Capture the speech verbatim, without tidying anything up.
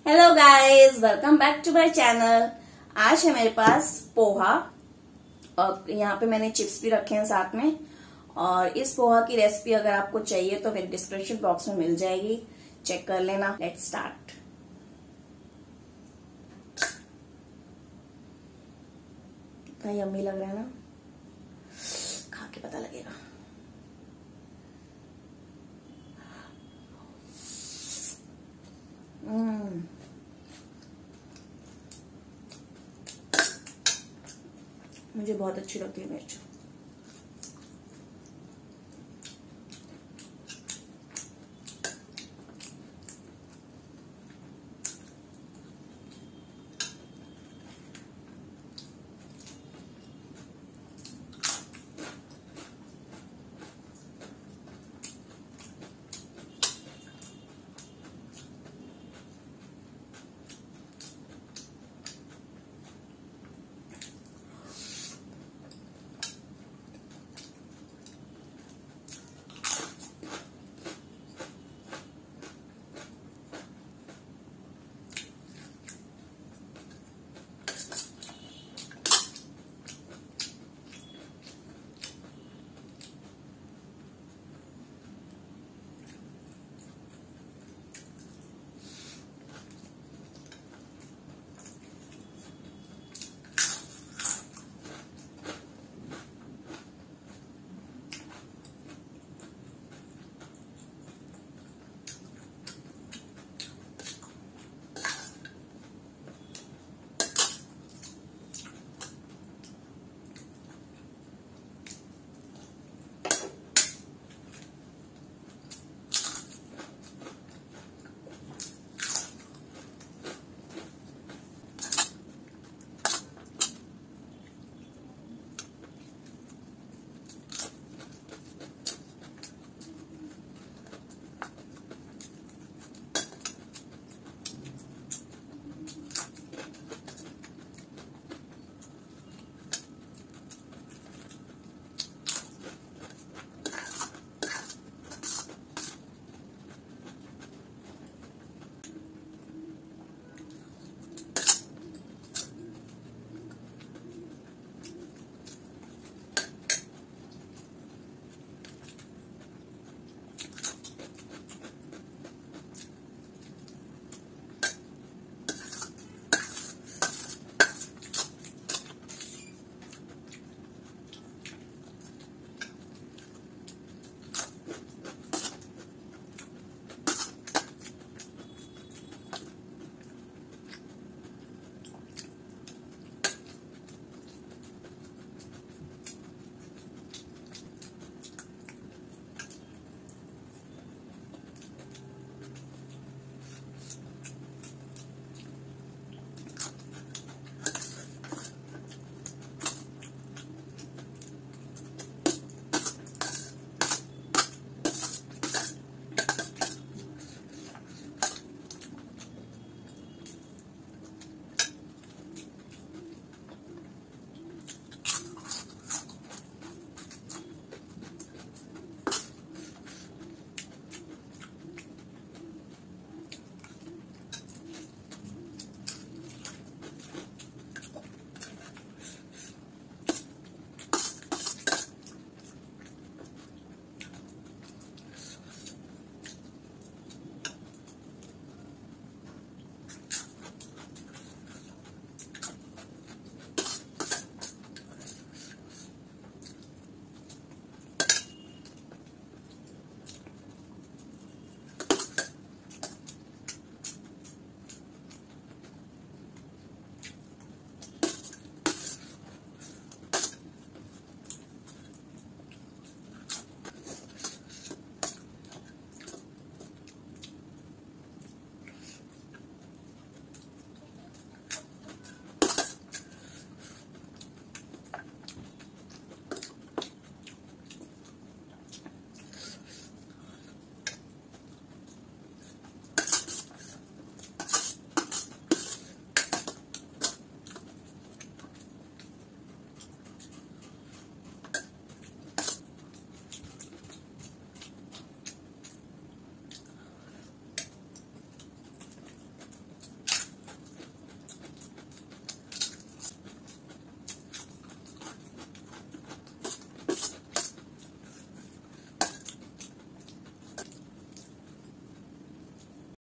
Hello guys, welcome back to my channel. आज है मेरे पास पोहा और यहाँ पे मैंने चिप्स भी रखे हैं साथ में। और इस पोहा की रेसिपी अगर आपको चाहिए तो फिर डिस्क्रिप्शन बॉक्स में मिल जाएगी, चेक कर लेना। Let's start. कितना यम्मी लग रहा है ना, खा के पता लगेगा। हम्म मुझे बहुत अच्छी लगती है मिर्च।